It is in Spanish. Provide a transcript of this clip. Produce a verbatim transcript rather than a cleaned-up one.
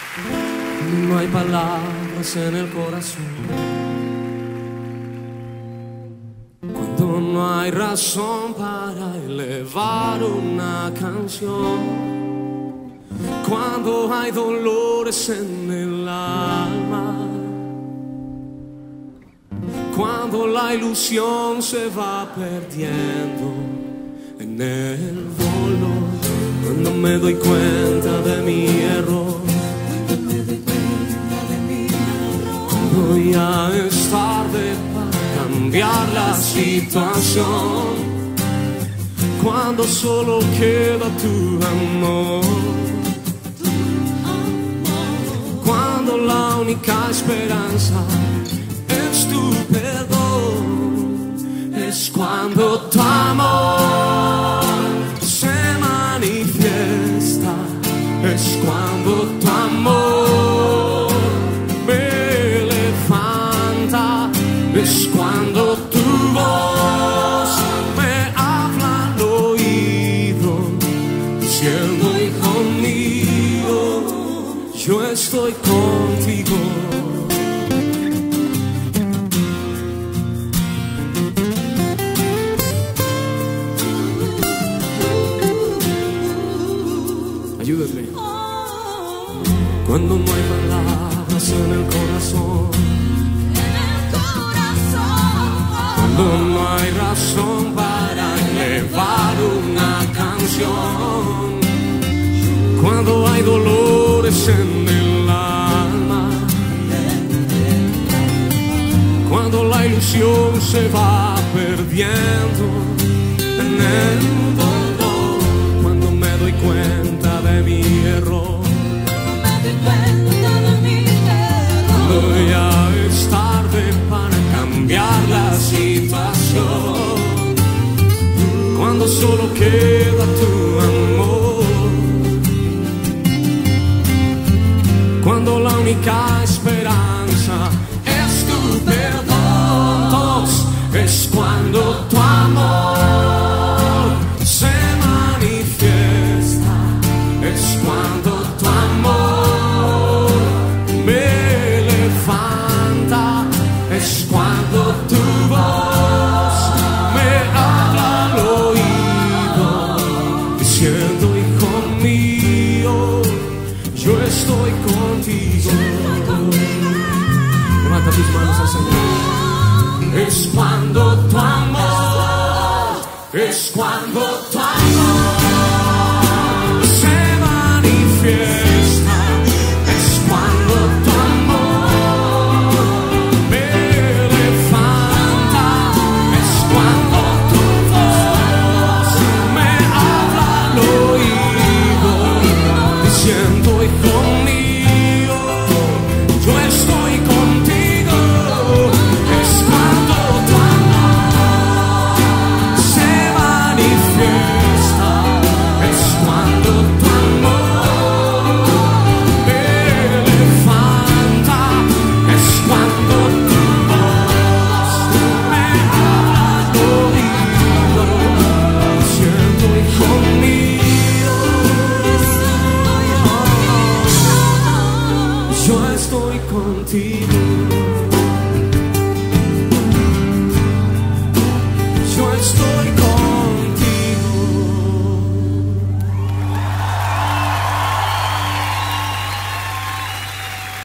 No hay palabras en el corazón, cuando no hay razón para elevar una canción, cuando hay dolores en el alma, cuando la ilusión se va perdiendo en el dolor, cuando me doy cuenta de mi error, cuando ya es tarde para cambiar la situación, cuando solo queda tu amor, cuando la única esperanza es tu perdón, es cuando tu amor se manifiesta, es cuando tu amor me levanta, es cuando tu voz me habla al oído, diciendo hijo mío, yo estoy contigo. Ayúdame. Cuando no hay palabras en el corazón, cuando no hay razón para elevar una canción, cuando hay dolores en el alma, cuando la ilusión se va perdiendo en el dolor, cuando me doy cuenta de mi error, cuando ya es tarde para cambiar la situación, cuando solo queda tu amor, cuando la única esperanza es tu perdón, todos, es cuando tu amor se manifiesta, es cuando tu amor me levanta, es cuando tu voz me habla al oído, diciendo hijo mío, yo estoy contigo. Levanta tus manos al Señor. Es cuando tu amor, es cuando